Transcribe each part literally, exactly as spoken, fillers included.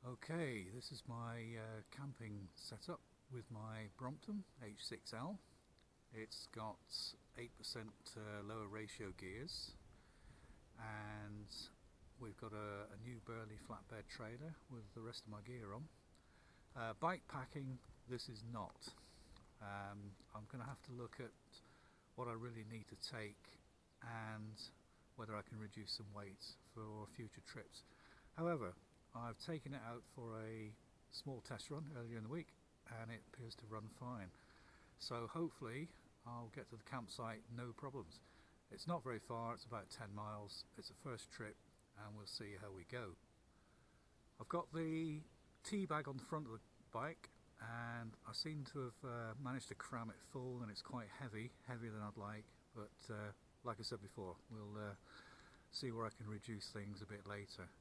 Okay, this is my uh, camping setup with my Brompton H six L. It's got eight percent uh, lower ratio gears, and we've got a, a new Burley flatbed trailer with the rest of my gear on. Uh, bike packing, this is not. Um, I'm going to have to look at what I really need to take and whether I can reduce some weight for future trips. However, I've taken it out for a small test run earlier in the week and it appears to run fine. So hopefully I'll get to the campsite no problems. It's not very far, it's about ten miles. It's a first trip and we'll see how we go. I've got the tea bag on the front of the bike and I seem to have uh, managed to cram it full, and it's quite heavy, heavier than I'd like, but uh, like I said before, we'll uh, see where I can reduce things a bit later.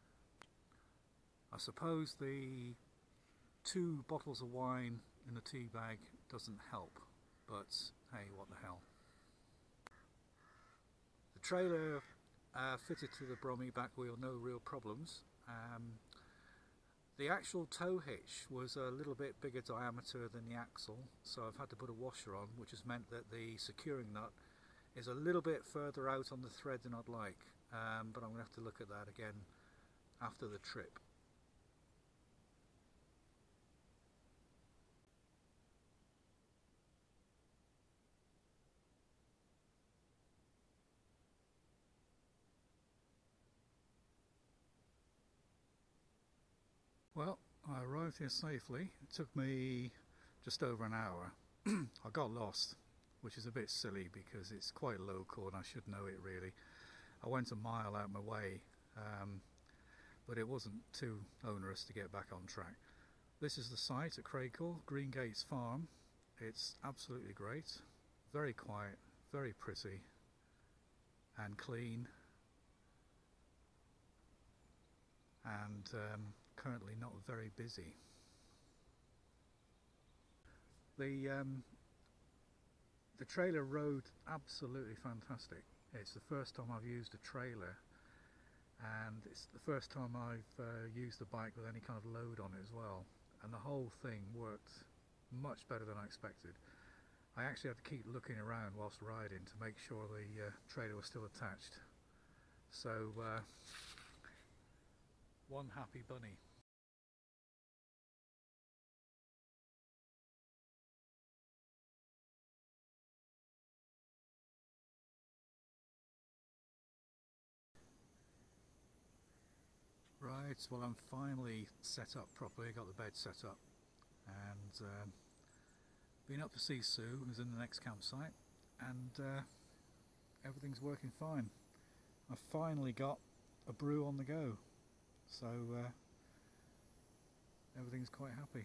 I suppose the two bottles of wine in the tea bag doesn't help, but hey, what the hell. The trailer uh, fitted to the Brommy back wheel, no real problems. Um, the actual tow hitch was a little bit bigger diameter than the axle, so I've had to put a washer on, which has meant that the securing nut is a little bit further out on the thread than I'd like, um, but I'm going to have to look at that again after the trip. Well, I arrived here safely. It took me just over an hour. I got lost, which is a bit silly because it's quite local and I should know it really. I went a mile out my way, um, but it wasn't too onerous to get back on track. This is the site at Craighall, Green Gates Farm. It's absolutely great, very quiet, very pretty and clean, and um, currently not very busy. The um, the trailer rode absolutely fantastic. It's the first time I've used a trailer, and it's the first time I've uh, used the bike with any kind of load on it as well, and the whole thing worked much better than I expected. I actually had to keep looking around whilst riding to make sure the uh, trailer was still attached. So uh, one happy bunny. Right, well I'm finally set up properly, got the bed set up, and um, been up to see Sue, who's in the next campsite, and uh, everything's working fine. I finally got a brew on the go, so uh, everything's quite happy.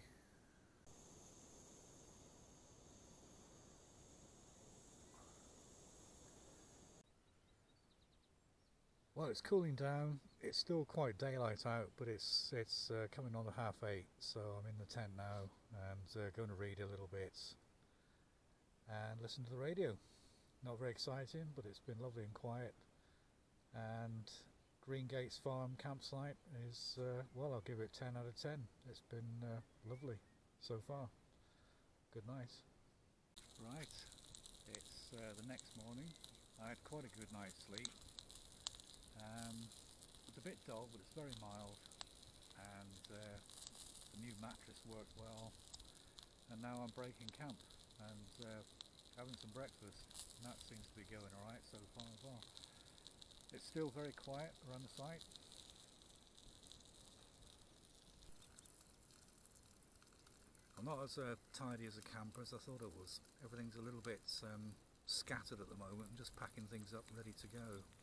Well, it's cooling down. It's still quite daylight out, but it's it's uh, coming on to half eight, so I'm in the tent now and uh, going to read a little bit and listen to the radio. Not very exciting, but it's been lovely and quiet. And Green Gates Farm campsite is, uh, well, I'll give it ten out of ten. It's been uh, lovely so far. Good night. Right, it's uh, the next morning. I had quite a good night's sleep. Um, it's a bit dull, but it's very mild, and uh, the new mattress worked well, and now I'm breaking camp and uh, having some breakfast, and that seems to be going alright so far as well. It's still very quiet around the site. I'm not as uh, tidy as a camper as I thought it was. Everything's a little bit um, scattered at the moment. I'm just packing things up ready to go.